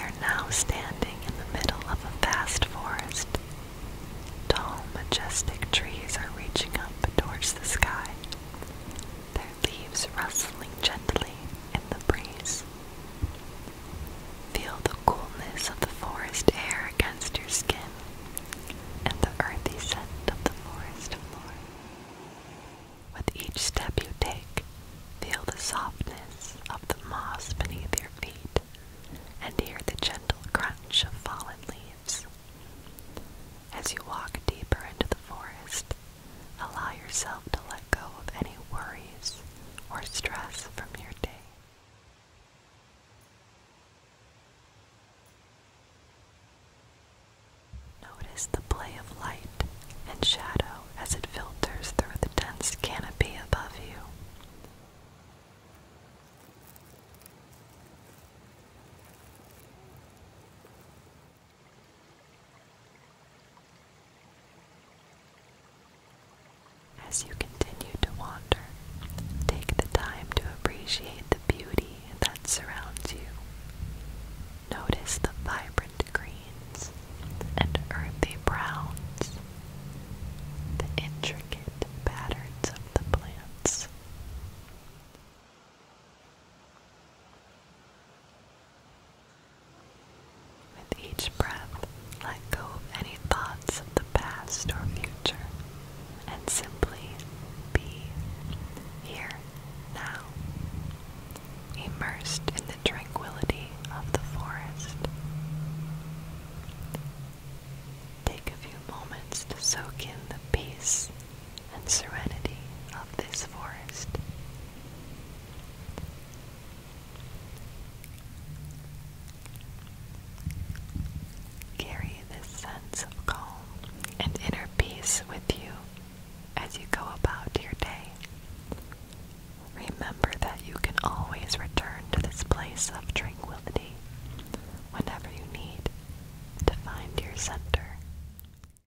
are now standing in the middle of a vast forest. Tall, majestic trees are reaching up towards the sky, their leaves rustling gently in the breeze. Feel the coolness of the forest air against your skin and the earthy scent of the forest floor. With each step you take, feel the softness of the moss beneath your feet and hear the gentle crunch of fallen leaves. As you walk deeper into the forest, allow yourself to let go of any worries or stress from your day. Notice the play of light and shadow as it filters through the dense canopy above you. As you continue to wander, take the time to appreciate the beauty that surrounds you. Notice the vibrant greens and earthy browns, the intricate patterns of the plants. With each breath, let go of any thoughts of the past or future and simply be here now, immersed in the tranquility of the forest. Take a few moments to soak in the peace and serenity of this forest. Carry this sense of calm and inner peace with you as you go about your day. Remember that you can always return to this place of